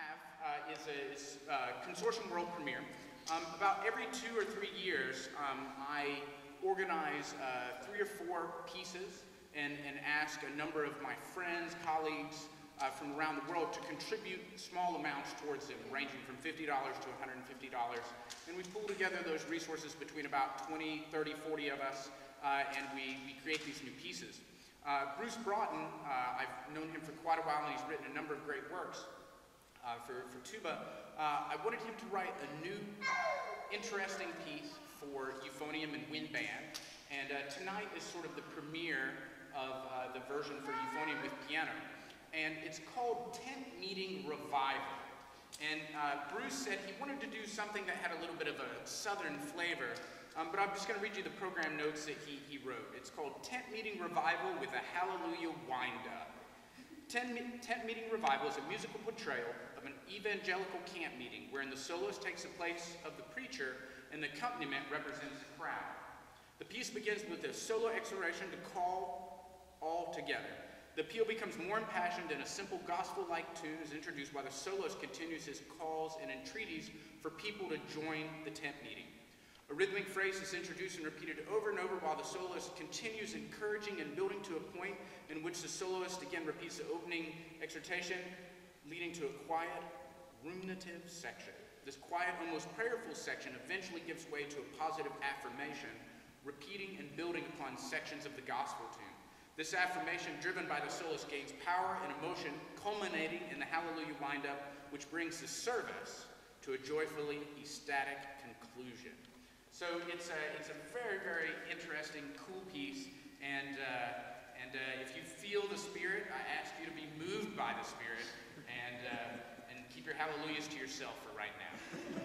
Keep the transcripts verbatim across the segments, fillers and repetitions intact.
have uh, is a is, uh, consortium world premiere. Um, about every two or three years, um, I organize uh, three or four pieces and, and ask a number of my friends, colleagues uh, from around the world to contribute small amounts towards them, ranging from fifty dollars to one hundred fifty dollars. And we pool together those resources between about twenty, thirty, forty of us, uh, and we, we create these new pieces. Uh, Bruce Broughton, uh, I've known him for quite a while, and he's written a number of great works uh, for, for tuba. Uh, I wanted him to write a new, interesting piece for euphonium and wind band, and uh, tonight is sort of the premiere of uh, the version for euphonium with piano. And it's called Tent Meeting Revival. And uh, Bruce said he wanted to do something that had a little bit of a southern flavor. Um, but I'm just going to read you the program notes that he, he wrote. It's called Tent Meeting Revival with a Hallelujah Wind-Up. Tent, Tent Meeting Revival is a musical portrayal of an evangelical camp meeting wherein the soloist takes the place of the preacher and the accompaniment represents the crowd. The piece begins with a solo exhortation to call all together. The appeal becomes more impassioned and a simple gospel-like tune is introduced while the soloist continues his calls and entreaties for people to join the tent meeting. A rhythmic phrase is introduced and repeated over and over while the soloist continues encouraging and building to a point in which the soloist again repeats the opening exhortation, leading to a quiet, ruminative section. This quiet, almost prayerful section eventually gives way to a positive affirmation, repeating and building upon sections of the gospel tune. This affirmation, driven by the soloist, gains power and emotion, culminating in the Hallelujah wind-up, which brings the service to a joyfully ecstatic conclusion. So it's a, it's a very, very interesting, cool piece, and, uh, and uh, if you feel the Spirit, I ask you to be moved by the Spirit, and, uh, and keep your hallelujahs to yourself for right now.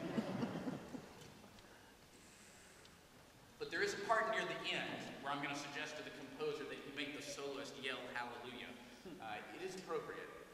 But there is a part near the end where I'm going to suggest to the composer that you make the soloist yell hallelujah. Uh, it is appropriate.